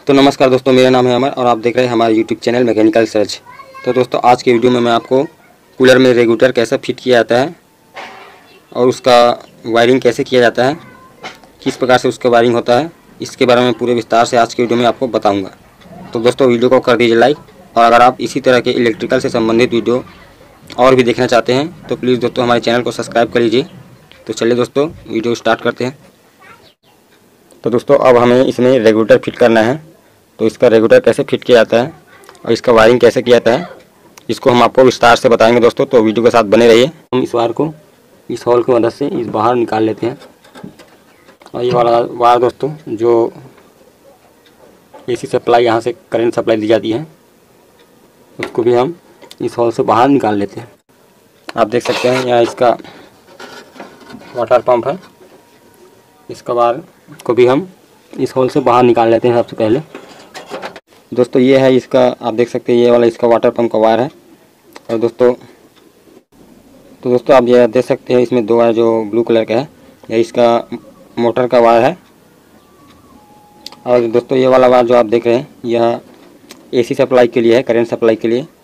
तो नमस्कार दोस्तों, मेरा नाम है अमर और आप देख रहे हैं हमारे यूट्यूब चैनल मैकेनिकल सर्च। तो दोस्तों, आज के वीडियो में मैं आपको कूलर में रेगुलेटर कैसे फिट किया जाता है और उसका वायरिंग कैसे किया जाता है, किस प्रकार से उसका वायरिंग होता है, इसके बारे में पूरे विस्तार से आज के वीडियो में आपको बताऊँगा। तो दोस्तों, वीडियो को कर दीजिए लाइक, और अगर आप इसी तरह के इलेक्ट्रिकल से संबंधित वीडियो और भी देखना चाहते हैं तो प्लीज़ दोस्तों हमारे चैनल को सब्सक्राइब कर लीजिए। तो चलिए दोस्तों, वीडियो स्टार्ट करते हैं। तो दोस्तों, अब हमें इसमें रेगुलेटर फिट करना है। तो इसका रेगुलेटर कैसे फिट किया जाता है और इसका वायरिंग कैसे किया जाता है, इसको हम आपको विस्तार से बताएंगे दोस्तों। तो वीडियो के साथ बने रहिए। हम इस वायर को इस हॉल की मदद से इस बाहर निकाल लेते हैं, और ये वाला वायर दोस्तों जो एसी सप्लाई, यहाँ से करंट सप्लाई दी जाती है, उसको भी हम इस हॉल से बाहर निकाल लेते हैं। आप देख सकते हैं यहाँ इसका वाटर पंप है, इसका वायर को भी हम इस हॉल से बाहर निकाल लेते हैं सबसे पहले। दोस्तों, ये है इसका, आप देख सकते हैं ये वाला इसका वाटर पंप का वायर है। और दोस्तों आप ये देख सकते हैं इसमें दो वायर जो ब्लू कलर का है, यह इसका मोटर का वायर है। और दोस्तों, ये वाला वायर जो आप देख रहे हैं यह एसी सप्लाई के लिए है, करंट सप्लाई के लिए।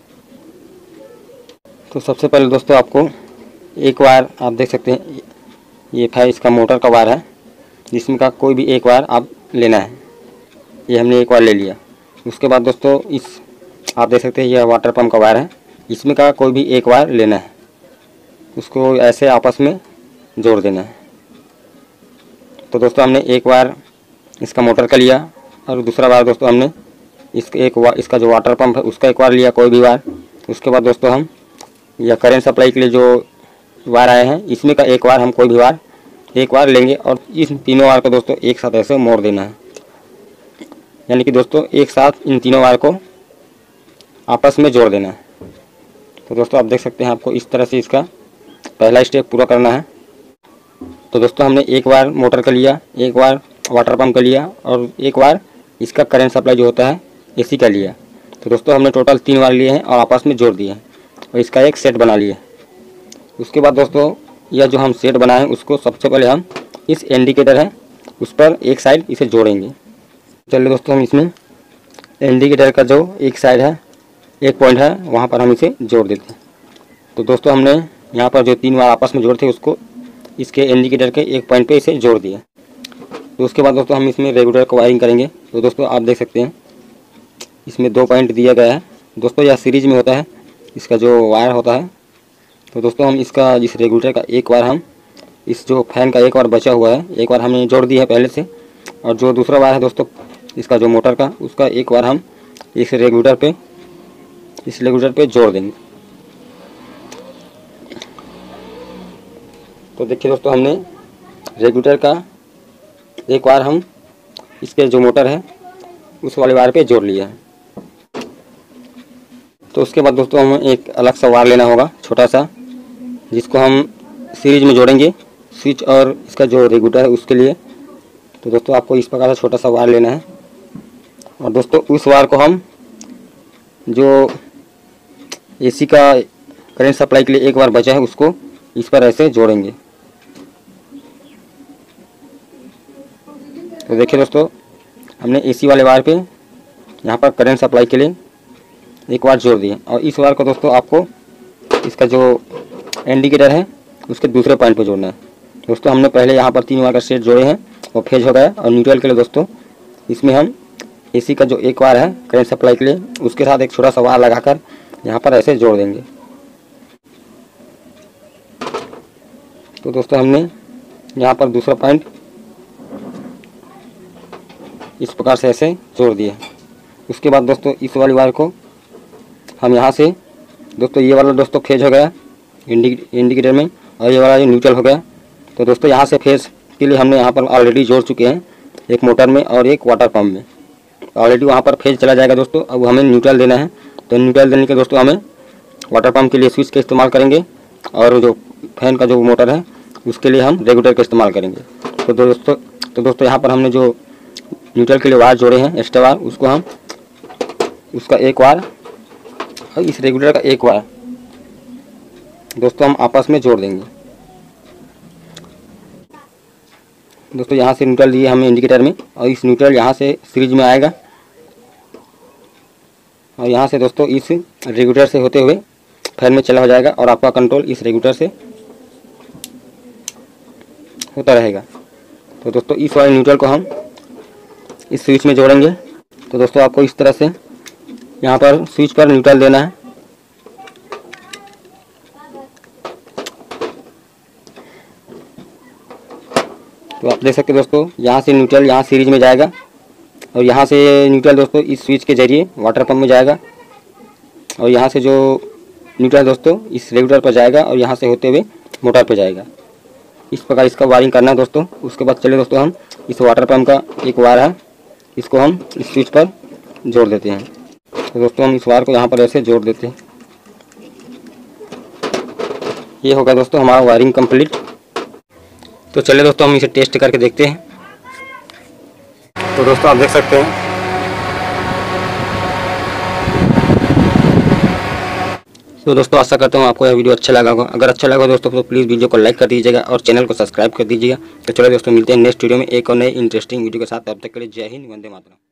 तो सबसे पहले दोस्तों आपको एक वायर, आप देख सकते हैं ये है इसका मोटर का वायर है, जिसमें का कोई भी एक वायर आप लेना है। ये हमने एक वायर ले लिया। उसके बाद दोस्तों इस, आप देख सकते हैं यह वाटर पंप का वायर है, इसमें का कोई भी एक वायर लेना है, उसको ऐसे आपस में जोड़ देना है। तो दोस्तों हमने एक वायर इसका मोटर का लिया, और दूसरा वायर दोस्तों हमने इसका जो वाटर पंप है उसका एक वायर लिया, कोई भी वायर। उसके बाद दोस्तों हम यह करंट सप्लाई के लिए जो वायर आए हैं, इसमें का एक वायर हम कोई भी वायर एक वायर लेंगे, और इन तीनों वायर को दोस्तों एक साथ ऐसे मोड़ देना है। यानी कि दोस्तों एक साथ इन तीनों वायर को आपस में जोड़ देना है। तो दोस्तों आप देख सकते हैं, आपको इस तरह से इसका पहला स्टेप पूरा करना है। तो दोस्तों हमने एक वायर मोटर का लिया, एक वायर वाटर पंप का लिया, और एक वायर इसका करंट सप्लाई जो होता है एसी का लिया। तो दोस्तों हमने टोटल 3 वायर लिए हैं और आपस में जोड़ दिए हैं, और इसका एक सेट बना लिया। उसके बाद दोस्तों यह जो हम सेट बनाए हैं उसको सबसे पहले हम इस इंडिकेटर है उस पर एक साइड इसे जोड़ेंगे। चलिए दोस्तों, हम इसमें इंडिकेटर का जो एक साइड है, एक पॉइंट है, वहाँ पर हम इसे जोड़ देते हैं। तो दोस्तों हमने यहाँ पर जो 3 वायर आपस में जोड़े थे उसको इसके इंडिकेटर के एक पॉइंट पे इसे जोड़ दिया। तो उसके बाद दोस्तों हम इसमें रेगुलेटर को वायरिंग करेंगे। तो दोस्तों आप देख सकते हैं इसमें 2 पॉइंट दिया गया है। दोस्तों यह सीरीज में होता है, इसका जो वायर होता है। तो दोस्तों हम इसका इस रेगुलेटर का एक वायर हम इस जो फैन का एक वायर बचा हुआ है, एक वायर हमने जोड़ दिया है पहले से, और जो दूसरा वायर है दोस्तों इसका जो मोटर का, उसका एक वायर हम इस रेगुलेटर पे जोड़ देंगे। तो देखिए दोस्तों, हमने रेगुलेटर का एक वायर हम इसके जो मोटर है उस वाले वायर पे जोड़ लिया है। तो उसके बाद दोस्तों हमें एक अलग सा वायर लेना होगा, छोटा सा, जिसको हम सीरीज में जोड़ेंगे, स्विच और इसका जो रेगुलेटर है उसके लिए। तो दोस्तों आपको इस प्रकार से छोटा सा वायर लेना है, और दोस्तों उस वायर को हम जो एसी का करंट सप्लाई के लिए एक वायर बचा है उसको इस पर ऐसे जोड़ेंगे। तो देखिए दोस्तों, हमने एसी वाले वायर पे यहाँ पर करंट सप्लाई के लिए एक वायर जोड़ दिया, और इस वायर को दोस्तों आपको इसका जो इंडिकेटर है उसके दूसरे पॉइंट पर जोड़ना है। दोस्तों हमने पहले यहाँ पर 3 वायर का सेट जोड़े हैं, वो फेज हो गया। और न्यूट्रल के लिए दोस्तों इसमें हम एसी का जो एक वायर है करंट सप्लाई के लिए, उसके साथ एक छोटा सा वायर लगाकर यहाँ पर ऐसे जोड़ देंगे। तो दोस्तों हमने यहाँ पर दूसरा पॉइंट इस प्रकार से ऐसे जोड़ दिया। उसके बाद दोस्तों इस वाली वायर को हम यहाँ से, दोस्तों ये वाला दोस्तों फेज हो गया इंडिकेटर में, और ये वाला जो न्यूट्रल हो गया। तो दोस्तों यहाँ से फेज के लिए हमने यहाँ पर ऑलरेडी जोड़ चुके हैं, एक मोटर में और एक वाटर पंप में। ऑलरेडी वहाँ पर फेज चला जाएगा दोस्तों। अब हमें न्यूट्रल देना है, तो न्यूट्रल देने के दोस्तों हमें वाटर पंप के लिए स्विच का इस्तेमाल करेंगे, और जो फैन का जो मोटर है उसके लिए हम रेगुलेटर का इस्तेमाल करेंगे। तो दोस्तों यहाँ पर हमने जो न्यूट्रल के लिए वायर जोड़े हैं, एक्स्ट्रा वायर, उसको हम उसका एक वायर और इस रेगुलेटर का एक वायर दोस्तों हम आपस में जोड़ देंगे। दोस्तों यहाँ से न्यूट्रल दिए हमें इंडिकेटर में, और इस न्यूट्रल यहाँ से सीरीज में आएगा और यहाँ से दोस्तों इस रेगुलेटर से होते हुए फैन में चला हो जाएगा और आपका कंट्रोल इस रेगुलेटर से होता रहेगा। तो दोस्तों इस वाले न्यूट्रल को हम इस स्विच में जोड़ेंगे। तो दोस्तों आपको इस तरह से यहाँ पर स्विच पर न्यूट्रल देना है। तो आप देख सकते हैं दोस्तों, यहाँ से न्यूट्रल यहाँ सीरीज में जाएगा और यहाँ से न्यूट्रल दोस्तों इस स्विच के जरिए वाटर पंप में जाएगा और यहाँ से जो न्यूट्रल दोस्तों इस रेगुलेटर पर जाएगा और यहाँ से होते हुए मोटर पर जाएगा। इस प्रकार इसका वायरिंग करना है दोस्तों। उसके बाद चलिए दोस्तों हम इस वाटर पंप का एक वायर है, इसको हम इस स्विच पर जोड़ देते हैं। तो दोस्तों हम इस वायर को यहाँ पर ऐसे जोड़ देते हैं। ये होगा दोस्तों हमारा वायरिंग कंप्लीट। तो चलिए दोस्तों हम इसे टेस्ट करके देखते हैं। तो दोस्तों आप देख सकते हैं तो दोस्तों आशा करता हूँ आपको यह वीडियो अच्छा लगा होगा। अगर अच्छा लगा दोस्तों तो प्लीज़ वीडियो को लाइक कर दीजिएगा और चैनल को सब्सक्राइब कर दीजिएगा। तो चलो दोस्तों मिलते हैं नेक्स्ट वीडियो में एक और नए इंटरेस्टिंग वीडियो के साथ। तब तक के लिए जय हिंद, वंदे मातरम।